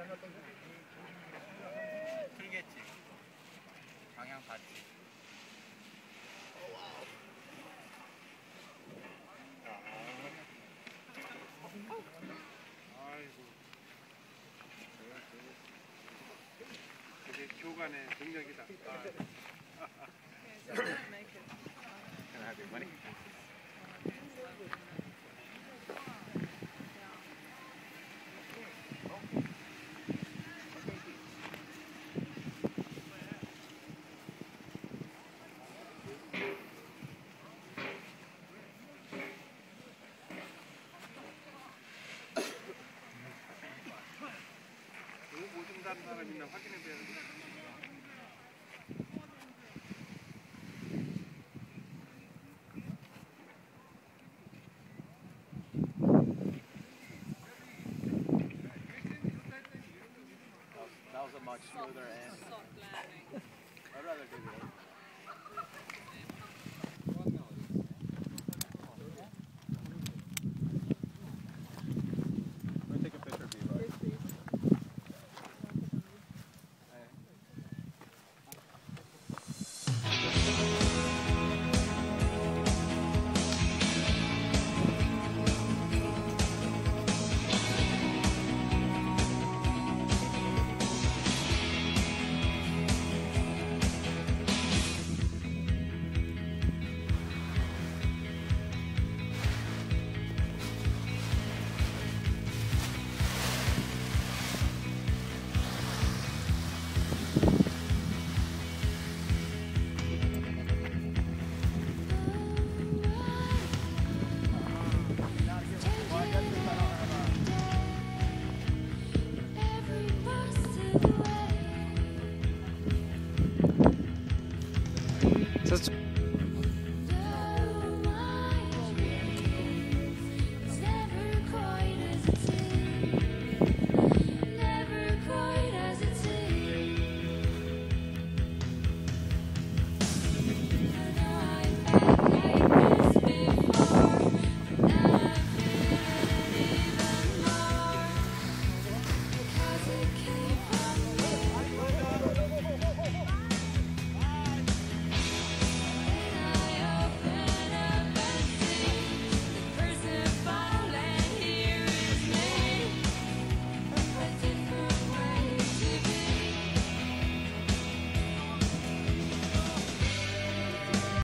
풀겠지. 방향 봤지. 아이고. 되게 교관의 능력이다. Can I have your money? 오줌 다는 사람 있나 확인해 봐야 돼. That was a much smoother end. Soft landing. I'd rather do this.